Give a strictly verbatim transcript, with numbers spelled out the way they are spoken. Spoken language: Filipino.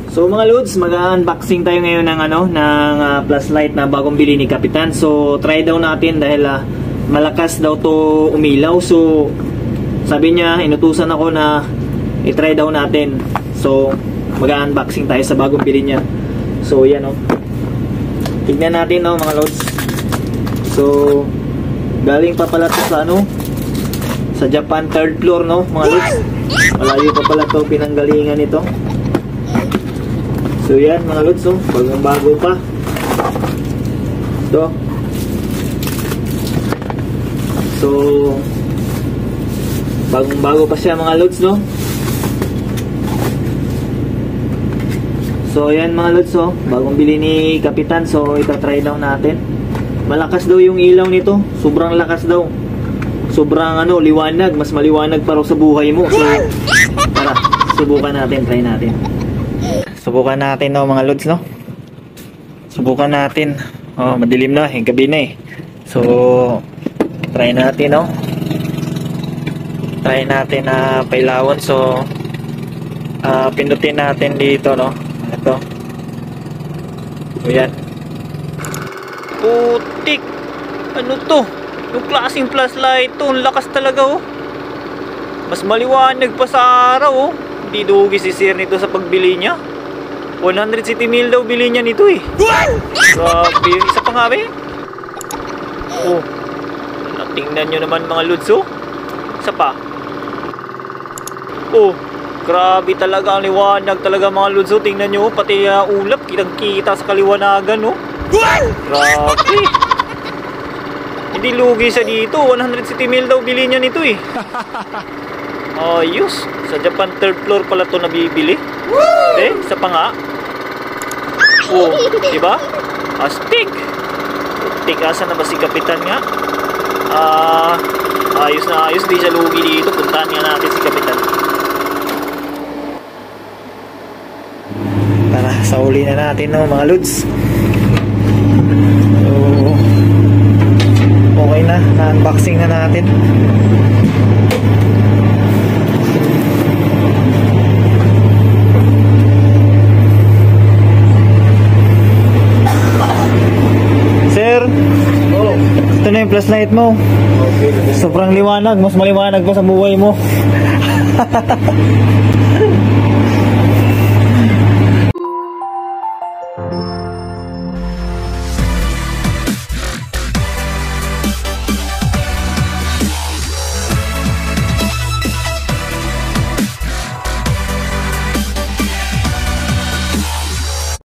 So mga lods, mag-unboxing tayo ngayon ng ano ng uh, flashlight na bagong bili ni Kapitan. So try daw natin dahil uh, malakas daw to umilaw. So sabi niya, inutusan ako na i-try daw natin. So mag-unboxing tayo sa bagong bili niya. So yan oh. Tignan natin oh mga lods. So galing pa pala to sa ano sa Japan, third floor no mga lods. Malayo pa pala to pinanggalingan nito. So yan mga lods, oh, bagong bago pa. Ito. So bagong bago pa siya mga lods, no. So yan mga lods, oh, bagong bili ni Kapitan. So ita-try daw natin. Malakas daw yung ilaw nito. Sobrang lakas daw. Sobrang ano, liwanag. Mas maliwanag para sa buhay mo. So tara, subukan natin, try natin. Subukan natin no mga lods no. Subukan natin. Oh, madilim na, eh, gabi na eh. So try natin no. Try natin na uh, pailawan. So uh, pindutin natin dito no. Ito. So yan. Putik. Ano to? Yung klaseng flashlight to, ang lakas talaga oh. Mas maliwanag pa sa araw oh. Hindi dugi si sir nito sa pagbili niya. one hundred city mil daw bili niya nito eh. Grabe, yung isa pa nga eh. Oh, tingnan nyo naman mga lods oh. Isa pa. Oh, grabe talaga ang liwanag talaga mga lods oh. Tingnan nyo oh, pati uh, ulap kitang kita sa kaliwanagan oh. Grabe. Hindi lugi sa dito, one hundred city mil daw bili niya nito eh. Ayos, sa Japan third floor pala to nabibili. Eh, isa pa nga. Oh, diba? Astig. Astig, asa na ba si Kapitan nga? Ah, uh, ayos na ayos, di siya lugi dito. Puntahan nga natin si Kapitan. Tara, sauli na natin no mga lods. So, okay na, na-unboxing na natin. Ito na yung flashlight mo. Sobrang liwanag. Mas maliwanag pa sa buhay mo.